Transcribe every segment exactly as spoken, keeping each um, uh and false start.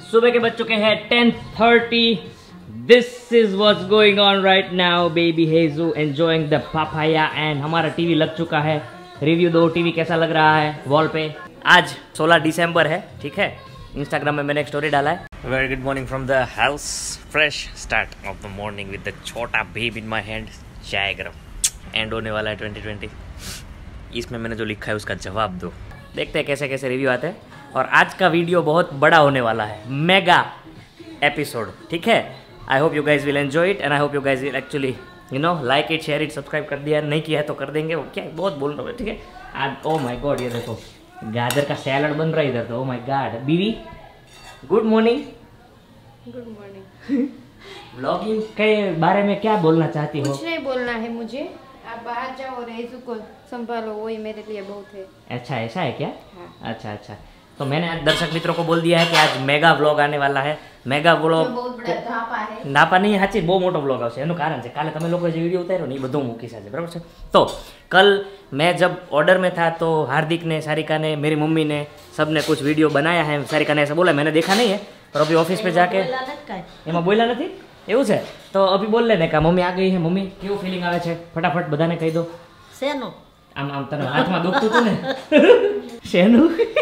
सुबह के बज चुके हैं ten thirty. This is what's going on right now. Baby हेजू एंजॉयिंग द पापाया एंड हमारा टीवी लग चुका है। रिव्यू दो, टीवी कैसा लग रहा है वॉल पे। आज सोलह दिसंबर है, ठीक है। इंस्टाग्राम में मैंने एक स्टोरी डाला है। Very good morning from the house, fresh start of the morning with the छोटा बेब इन माय हैंड। चाय गरम। एंड होने वाला है ट्वेंटी ट्वेंटी। इसमें मैंने जो लिखा है उसका जवाब दो। देखते हैं कैसे कैसे रिव्यू आते हैं। और आज का वीडियो बहुत बड़ा होने वाला है, मेगा एपिसोड, ठीक है। I hope you guys will enjoy it and I hope you guys will actually you know like it, share it, subscribe कर दिया, नहीं किया है तो कर देंगे। क्या बहुत बोल रहा हूँ, ठीक है। आज ओ माय गॉड, ये देखो गाजर का सैलड बन रहा है इधर तो। Oh my god. बीवी good morning. Good morning. Vlogging के बारे में क्या बोलना चाहती हो? कुछ नहीं बोलना है मुझे, आप बाहर जाओ और हेजू को संभालो, वही मेरे लिए बहुत है। अच्छा, ऐसा है क्या? हाँ। अच्छा अच्छा। तो मैंने आज दर्शक मित्रों को बोल दिया है कि आज मेगा व्लॉग आने वाला है। मेगा व्लॉग बहुत बड़ा धापा है। નાપા નહીં, સાચી બહુ મોટો વ્લોગ આવશે। એનું કારણ છે કાલે તમે લોકોએ જે વિડીયો ઉતાર્યો ને એ બધું મૂકી છે, બરાબર છે। તો कल मैं जब ऑर्डर में था तो हार्दिक ने, सारिका ने, मेरी मम्मी ने, सब ने कुछ वीडियो बनाया है। सारिका ने ऐसा बोला, मैंने देखा नहीं है, और अभी ऑफिस पे जाके એમાં બોલ્યા નથી એવું છે। તો અભી બોલ લેને કા મમ્મી आ गई है। मम्मी કેવું ફીલિંગ આવે છે ફટાફટ બધાને કહી દો। શેનું? આમ આમ તને હાથમાં દુખતું હતું ને શેનું?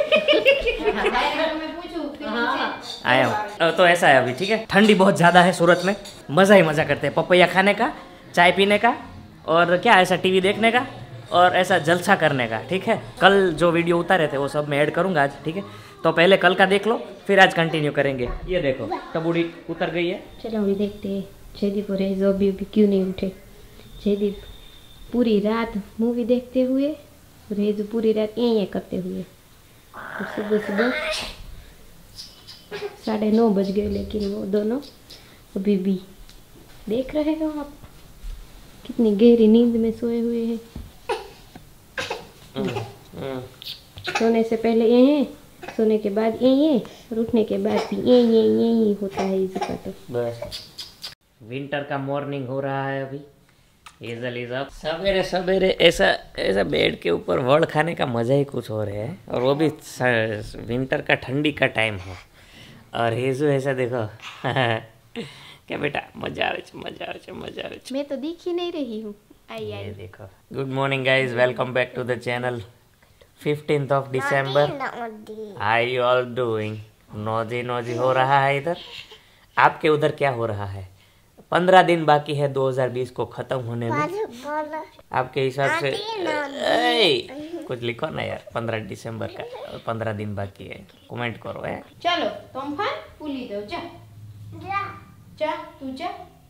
आया हूँ। तो ऐसा है अभी, ठीक है। ठंडी बहुत ज़्यादा है सूरत में, मज़ा ही मज़ा करते हैं। पपैया खाने का, चाय पीने का, और क्या ऐसा टीवी देखने का, और ऐसा जलसा करने का, ठीक है। कल जो वीडियो उतारे थे वो सब मैं ऐड करूँगा आज, ठीक है। तो पहले कल का देख लो, फिर आज कंटिन्यू करेंगे। ये देखो टबूड़ी उतर गई है। चलो अभी देखते हैं जयदीप और हेजू अभी भी क्यों नहीं उठे। जयदीप पूरी रात मूवी देखते हुए और हेजू पूरी रात ये ये करते हुए। और सुबह सुबह साढ़े नौ बज गए, लेकिन वो दोनों अभी भी देख रहे हो आप कितनी गहरी नींद में सोए हुए हैं। सोने से पहले ये है, सोने के बाद ये ये, और उठने के बाद भी ये ये ये ही होता है इसका। तो बस विंटर का मॉर्निंग हो रहा है अभी। Hazel is up. सवेरे सवेरे ऐसा ऐसा बेड के ऊपर वड़ खाने का मज़ा ही कुछ और है, और वो भी विंटर का, ठंडी का टाइम हो। और हेजू ऐसा देखो क्या बेटा, मजा आवे छे, मजा आवे छे, मजा आवे छे। मैं तो दिख ही नहीं रही हूँ। आई आई देखो। Good morning guys, welcome back to the channel. Fifteenth of December. How you all doing? नौजी नौजी हो रहा है इधर। आपके उधर क्या हो रहा है? पंद्रह दिन बाकी है दो हज़ार बीस को खत्म होने में। आपके हिसाब से ए, कुछ लिखो ना यार। पंद्रह दिसंबर का पंद्रह दिन बाकी है, कमेंट करो है। चलो तुम फान पुली दो, जा जा जा तू जा।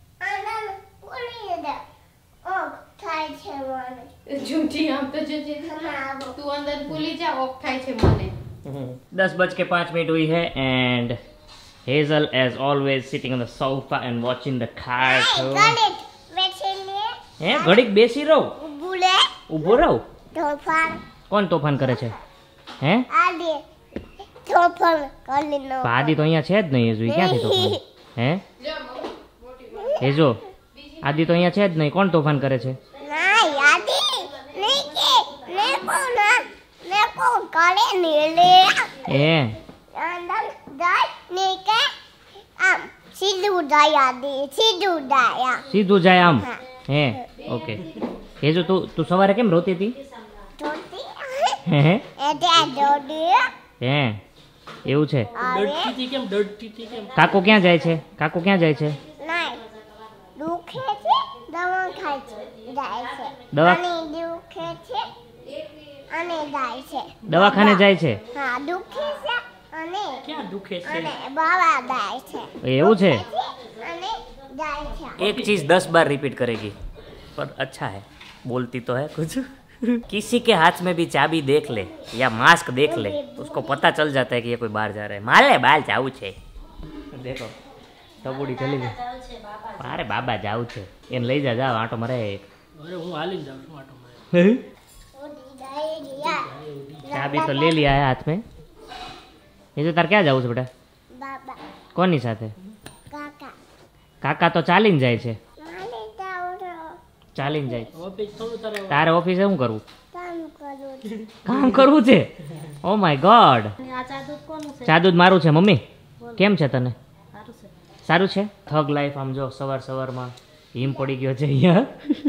झूठी हम तो जो तू अंदर पुली जा, ओक थाय छे मने। दस बज के पाँच मिनट हुई है and Hazel as always sitting on the sofa and watching the cartoon. હે ઘડીક બેસી રહો, ઊભો રહો। તોફાન કોણ તોફાન કરે છે? હે આદી તોફાન કરી નો। આદી તો અહીંયા છે જ નહીં। હેજુ ક્યાંથી તોફાન? હે હેજો આદી તો અહીંયા છે જ નહીં, કોણ તોફાન કરે છે? ના આદી નહીં કે ને કોણ ને કોણ કરે ને લે હે અંદર જાય ને કે આમ સીધું જાય આદી સીધું જાય સીધું જાય આમ। હે ઓકે। હેજો તું તું સવારે કેમ રોતી હતી? રોતી હે એટલે દોડી હે એવું છે? ડરતી હતી કેમ? ડરતી હતી કેમ? કાકો ક્યાં જાય છે? કાકો ક્યાં જાય છે? ના દુખે છે, દવા ખાય છે, જાય છે દવા દુખે છે અને જાય છે દવાખાને જાય છે। હા દુખે છે અને ક્યાં દુખે છે? અને બાવા જાય છે। એવું છે? અને જાય છે। एक चीज दस बार रिपीट करेगी पर अच्छा है, बोलती तो है कुछ। किसी के हाथ में भी चाबी देख ले या मास्क देख ले तो उसको पता चल जाता है कि ये कोई बाहर जा रहा है। माले बाल जाऊ छे, देखो टबूड़ी चली गई। अरे बाबा जाऊ छे, एन लई जा, जा आटो मरे। अरे हूँ हाली जाऊँ छूं आटो मरे। चाबी तो ले लिया है हाथ में। ये तो तार क्या जाऊ छे बेटा? बाबा कोनी साथे? काका। काका तो चालीने जाय छे। चालीने जाय। तारे ऑफिस શું કરવું? કામ કરવું કામ કરવું છે? Oh my god. આ ચા દૂધ કોનું છે? ચા દૂધ મારું છે મમ્મી। કેમ છે તને? સારું છે. થગ લાઈફ આમ જો સવાર સવારમાં હિમ પડી ગયો છે અહીંયા.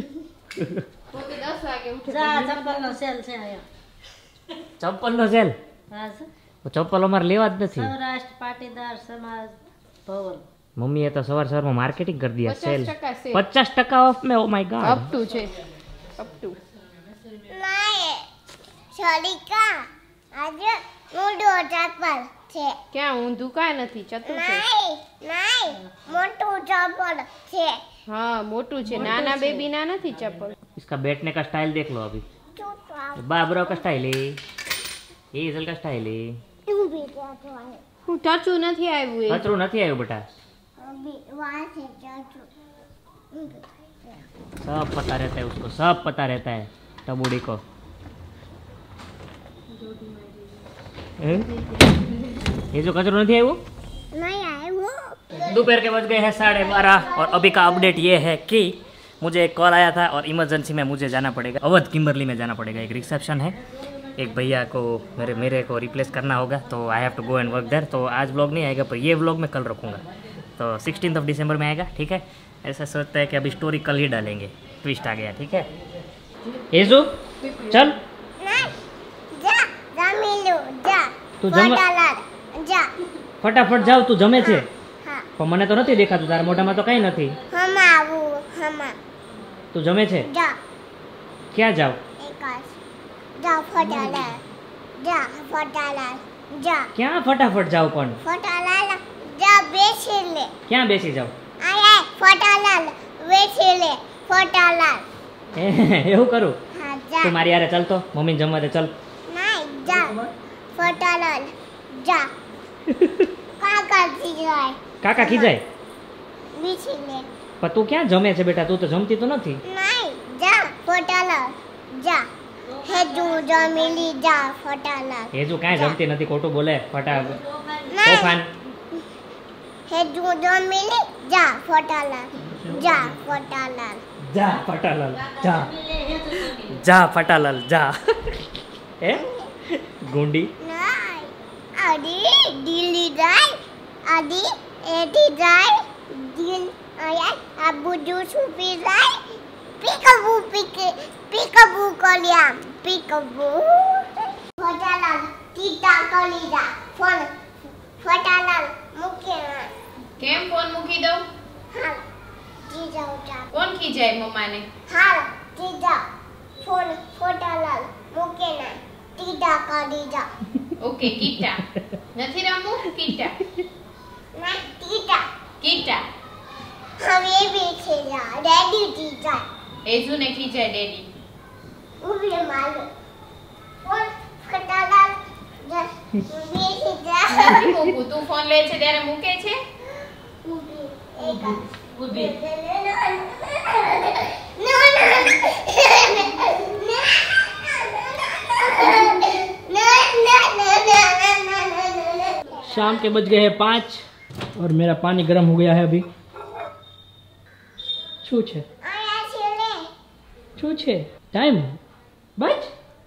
ચપ્પલનો સેલ? ચપ્પલ અમારે લેવા જ નથી. સૌરાષ્ટ્ર પાટીદાર સમાજ ભવન. મમ્મીએ તો સવાર સવારમાં માર્કેટિંગ કરી દીધા. સેલ પચાસ ટકા ઓફ મે. Oh my god. Up to છે. Up to. નહીં છોડીકા આજે મોટો ચપ્પલ છે. ક્યાં ઊંધું કાંઈ નથી, ચતું છે. નહીં નહીં મોટું ચપ્પલ છે. હા મોટું છે, નાના બેબી ના નથી ચપ્પલ. इसका बैठने का स्टाइल देख लो अभी. बाबरो का स्टाइल है, हेजल का स्टाइल है. તું બી જાતો આય હું ટચું નથી આવ્યું એ. કચરું નથી આવ્યું બેટા. અભી વાહ છે જાતો. सब पता रहता है उसको, सब पता रहता है टबूड़ी को. ये जो कचरो नहीं આવ્યું? नहीं आए वो. दोपहर के बज गए हैं साढ़े बारह और अभी का अपडेट ये है कि मुझे एक कॉल आया था और इमरजेंसी में मुझे जाना पड़ेगा. अवध किम्बरली में जाना पड़ेगा. एक रिसेप्शन है, एक भैया को मेरे मेरे को रिप्लेस करना होगा, तो I have to go and work there. तो आज व्लॉग नहीं आएगा, पर ये व्लॉग मैं कल रखूँगा. तो सिक्सटीन ऑफ दिसंबर में आएगा. ठीक है, ऐसा सोचता है कि अभी स्टोरी कल ही डालेंगे. ट्विस्ट आ गया. ठीक है येजू चल. नहीं जा जा मिलो जा. તું જમ ફટાલાલ જા. ફટાફટ જાવ. તું જમે છે હા પણ મને તો નથી દેખાતું. તારા મોઢામાં તો કંઈ નથી. હમ આવું હમ તું જમે છે? જા ક્યાં જાવ? એકાસ જા ફટાલાલ જા ફટાલાલ જા ક્યાં ફટાફટ જાવ? પણ ફટાલાલ જા બેસી લે. ક્યાં બેસી જાવ? આય ફટાલાલ બેસી લે ફટાલાલ. એવું કરું? હા જા. તું મારી યારે ચાલ તો. મમ્મીને જમવા દે. ચાલ. નહીં જા ફટાલાલ જા. કાકા જી જાય કાકા ખીજાય? બેસી લે. પણ તું ક્યાં જમે છે બેટા? તું તો જમતી તો નથી. નહીં જા ફટાલાલ જા. હે જુ જમીલી જા ફટાલાલ. એ જો કાંઈ જમતી નથી. ખોટું બોલે. ફટા નહીં તોફાન. હે જુ જમીલી જા ફટાલાલ જા ફટાલાલ. જા ફટાલાલ જા. જા ફટાલાલ જા. એ ગુંડી. નહીં આડી દિલ્હી જાય આડી એથી જાય દિલ આયા આબુ જુસુ પી જાય. પીકબુ પીકે પીકબુ કોલિયા પીકબુ. ફટાલાલ ટીટા કોલી જા ફોન ફટાલાલ મૂકે. કેમ ફોન મૂકી દઉં? હા જી જાઓ જા. કોણ ખીજાય મમ્માને? હાલ ટીટા ફોન ફટાલાલ મૂકે ના ટીટા કોલી જા. ઓકે કીટા. નથી રમવું કીટા. ના ટીટા કીટા. હવે બેઠે જા રેડી ટીટા. એજુ ને ખીજાય ડેડી. ઉભી મારો ફોન ફટાલાલ જા બેઠી જા. નથી મૂકું. તું ફોન લે છે ત્યારે મૂકે છે? ઉભી એક ઊભી. शाम के बज गए हैं पाँच और मेरा पानी गर्म हो गया है अभी. શું છે? શું છે? ટાઈમ બસ.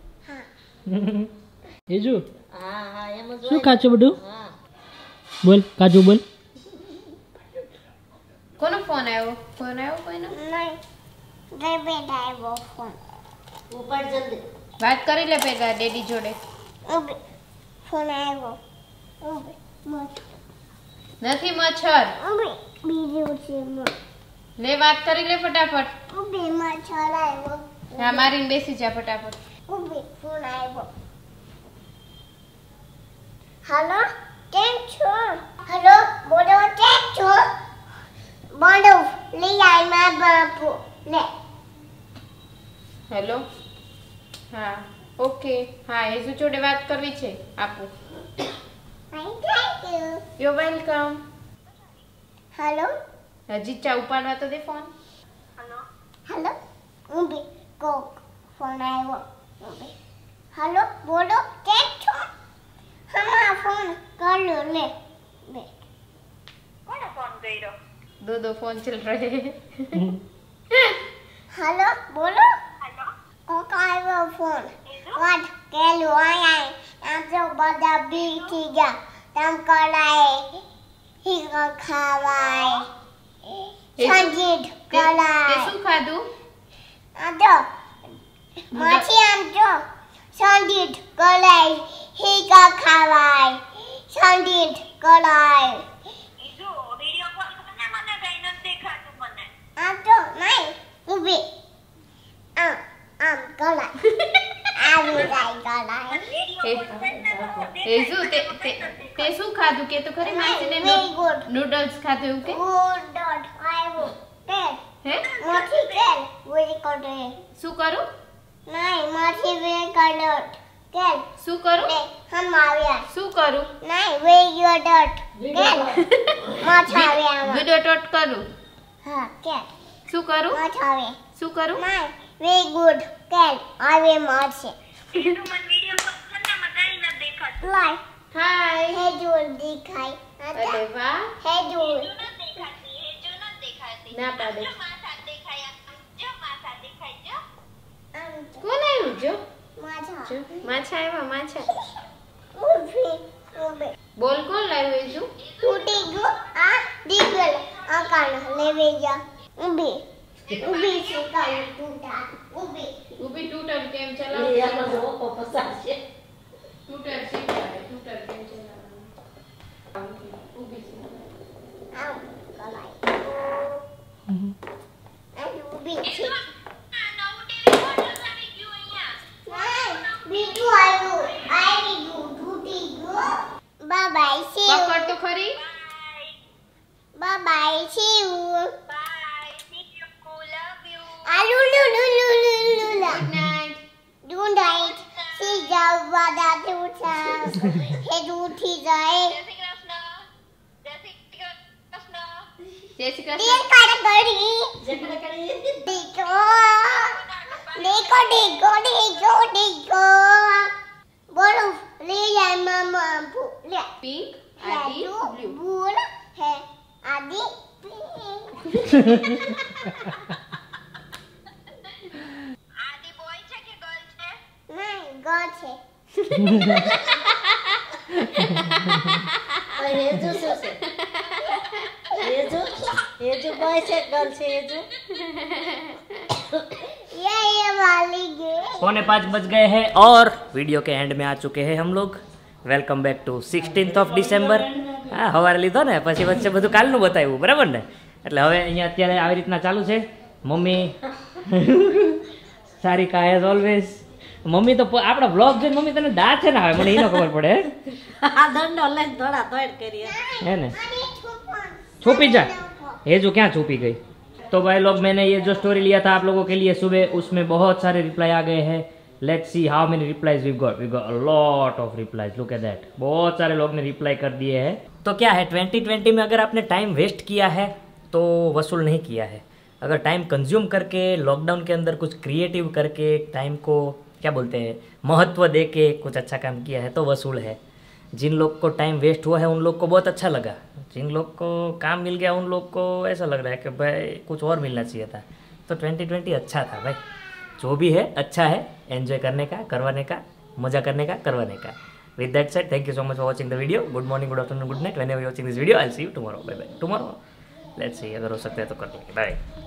એ જો શું કાચું બધું બોલ. કાજુ બોલ. કોનો ફોન આવ્યો? ફોન આવ્યો કોઈનો? નહીં રે બેટા આવ્યો ફોન. ઉપર જલ્દી વાત કરી લે પેલા ડેડી જોડે. ઉભી ફોન આવ્યો. ઉભી મત નથી મચ્છર. ઉભી બીજું છે મત. લે વાત કરી લે ફટાફટ. ઉભી મચ્છર આવ્યો. હા મારીને બેસી જા ફટાફટ. ઉભી ફોન આવ્યો. હાલો કેમ છો? હાલો બોલો કેમ છો? બોલો લઈ આય મારા બાપુ લે. હેલો. હા ઓકે. હા એજુ જોડે વાત કરવી છે. આપો. Thank you. You welcome. હાલો હજી ચા ઉપાડવા તો દે ફોન. હાલો ઉભી કોક ફોન આવ્યો. ઉભી હાલો બોલો કેમ છો? હમણાં ફોન કર્યો લે બે. કોને ફોન કર્યો? दो दो फोन चल रहे हैं. હાલો બોલો. હાલો કોક આવ્યો ફોન. વાત કેલું આયા આ તો બધા બી થઈ ગયા તમ કરાય હીરો ખાવાય એ શું- સંગીત તે તે કરાય શું ખાધું? આ તો માછી આમ તો સંગીત કરાય હીરો ખાવાય સંગીત કરાય આમ તો નહીં ઊભી આમ આમ કરાય આમ જાય કરાય એ- હેઝુ તે તે તે શું ખાધું કે તો ખરી માસીને વેરી ગુડ નૂડલ્સ ખાધું એવું કે ગુડ ડોટ આઈવો તેલ હે માછી તેલ વેરી કરે શું કરું નહીં માછી વેરી કરે તેલ શું કરું ને હમ આવ્યા શું કરું નહીં વેરી ડોટ તેલ માછા આવ્યા વિડિયો ટોટ કરું હા તેલ શું કરું માછા આવે શું કરું નહીં વેરી ગુડ તેલ આવે માછે લાય હાય હે જોર દેખાય અરે વાહ હે જોર ના પાડે આમ કોણ આવ્યું જો માછા જો માછા આવ્યા માછા ઊભી ઊભી બોલ કોણ લાવ્યું હેઝુ તૂટી ગયો આ દીકલ આ કાન લેવે જા ઊભી ઊભી છે કાન તૂટા ઊભી ઊભી ટૂટર કેમ ચલાવ ટૂટર શીખવાડે ટૂટર કેમ ચલાવવાનું ઊભી છે આમ કલાઈ આ ઊભી છે નહીં, બીજું આવ્યું આવી ગયું તૂટી ગયો બાય સી પકડ તો ખરી બાય સી આલુ લુ લુ લુ લુ લુ good night Good night. See you બધા તુચા હે ઉઠી જાય જય શ્રી તે કૃષ્ણ કાઢ કરી દેખો દેખો દેખો દેખો દેખો બોલો લે જાય મામા લે પિંક આદि બ્લુ બોલ હે આદि નહીં ગો છે હેજુ શું છે હેજુ હેજુ બોય છે ગર્લ છે હેજુ ये ये वाली गे पौने पाँच बज गए हैं और वीडियो के एंड में आ चुके हैं हम लोग welcome back to sixteenth of December હા સવારે લીધો ને પછી વચ્ચે બધું કાલનું બતાવ્યું બરાબર ને એટલે હવે અહીંયા અત્યારે આવી રીતના ચાલુ છે mummy Sarika as always mummy તો પ- આપણા બ્લોગ જોઈને મમ્મી તને દાંત છે ને હવે મને એનો ખબર પડે આ દંડો લઈને દોડા દોડ કરીએ है ना छुपी जा ये जो क्या छुपी गई तो भाई लोग मैंने ये जो स्टोरी लिया था आप लोगों के लिए सुबह उसमें बहुत सारे रिप्लाई आ गए हैं let's see how many replies we got we got a lot of replies look at that बहुत सारे लोग ने रिप्लाई कर दिए हैं तो क्या है ट्वेंटी ट्वेंटी में अगर आपने टाइम वेस्ट किया है तो वसूल नहीं किया है अगर टाइम कंज्यूम करके लॉकडाउन के अंदर कुछ क्रिएटिव करके टाइम को क्या बोलते हैं महत्व दे के कुछ अच्छा काम किया है तो वसूल है जिन लोग को टाइम वेस्ट हुआ है उन लोग को बहुत अच्छा लगा जिन लोग को काम मिल गया उन लोग को ऐसा लग रहा है कि भाई कुछ और मिलना चाहिए था तो ट्वेंटी ट्वेंटी अच्छा था भाई जो भी है अच्छा है एंजॉय करने का करवाने का मजा करने का करवाने का with that said thank you so much for watching the video good morning good afternoon good night whenever you watching this video I will see you tomorrow bye bye tomorrow let's see अगर हो सकता है तो कर लेंगे bye